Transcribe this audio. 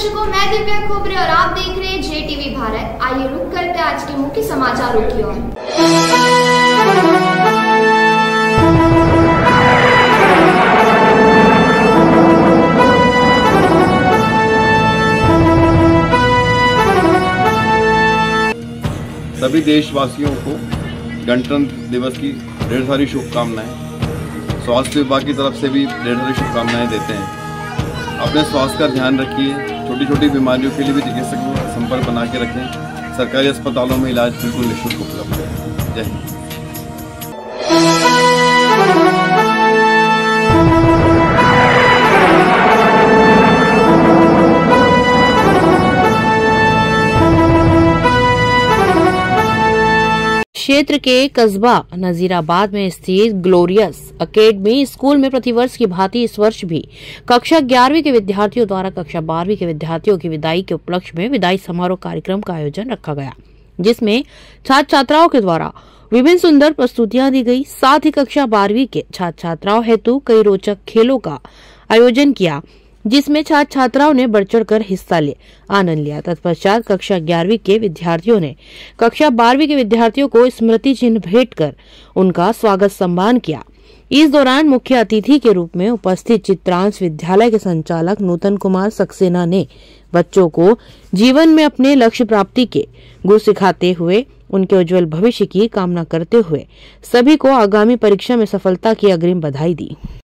दर्शकों, मैं दिव्या खोबरे और आप देख रहे हैं JTV भारत। आइए रुक करते हैं आज के मुख्य समाचारों की ओर। सभी देशवासियों को गणतंत्र दिवस की ढेर सारी शुभकामनाएं। स्वास्थ्य विभाग की तरफ से भी ढेर सारी शुभकामनाएं देते हैं। अपने स्वास्थ्य का ध्यान रखिए। छोटी छोटी बीमारियों के लिए भी चिकित्सकों का संपर्क बना के रखें। सरकारी अस्पतालों में इलाज बिल्कुल निःशुल्क उपलब्ध है। जय हिंद। क्षेत्र के कस्बा नजीराबाद में स्थित ग्लोरियस अकेडमी स्कूल में प्रतिवर्ष की भांति इस वर्ष भी कक्षा 11वीं के विद्यार्थियों द्वारा कक्षा 12वीं के विद्यार्थियों की विदाई के उपलक्ष्य में विदाई समारोह कार्यक्रम का आयोजन रखा गया, जिसमें छात्र छात्राओं के द्वारा विभिन्न सुंदर प्रस्तुतियां दी गई। साथ ही कक्षा 12वीं के छात्र छात्राओं हेतु कई रोचक खेलों का आयोजन किया, जिसमें छात्र छात्राओं ने बढ़ चढ़कर हिस्सा ले आनंद लिया। तत्पश्चात कक्षा 11वीं के विद्यार्थियों ने कक्षा 12वीं के विद्यार्थियों को स्मृति चिन्ह भेंट कर उनका स्वागत सम्मान किया। इस दौरान मुख्य अतिथि के रूप में उपस्थित चित्रांश विद्यालय के संचालक नूतन कुमार सक्सेना ने बच्चों को जीवन में अपने लक्ष्य प्राप्ति के गुर सिखाते हुए उनके उज्जवल भविष्य की कामना करते हुए सभी को आगामी परीक्षा में सफलता की अग्रिम बधाई दी।